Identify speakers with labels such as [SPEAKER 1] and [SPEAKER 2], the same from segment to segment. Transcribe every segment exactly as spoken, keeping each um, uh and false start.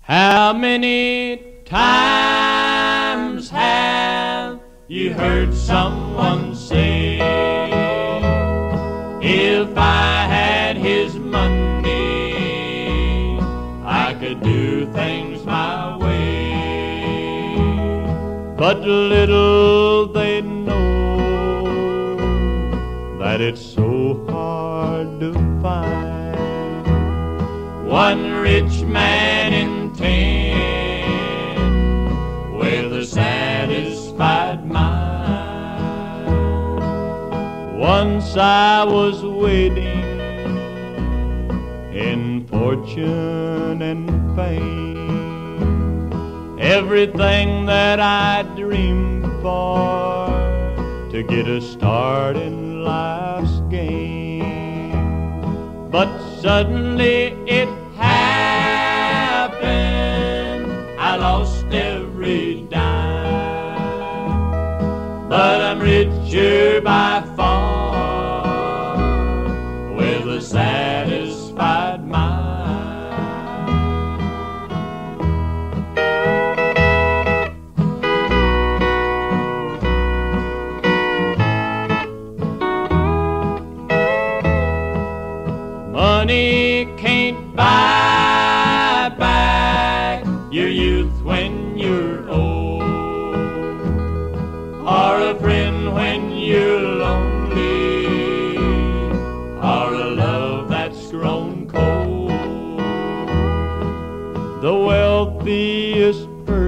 [SPEAKER 1] How many times have you heard someone say, if I had his money, I could do things my way? But little they know that it's so hard to find one rich man in ten with a satisfied mind. Once I was waiting in fortune and fame, everything that I dreamed for to get a start in life's game. But suddenly it happened, I lost every dime. But I'm richer by far with a satisfied mind. Money can't buy back your youth when you're old, or a friend when you're lonely, or a love that's grown cold. The wealthiest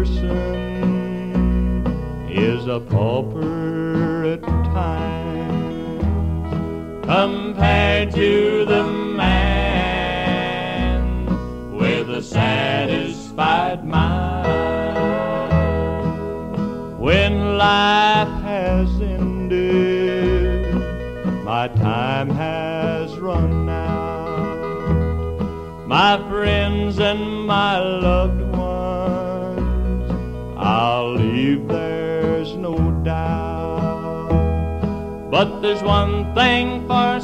[SPEAKER 1] person is a pauper at times compared to the man with a satisfied mind. When life has ended, my time has run out. My friends and my loved ones I'll leave, there's no doubt. But there's one thing for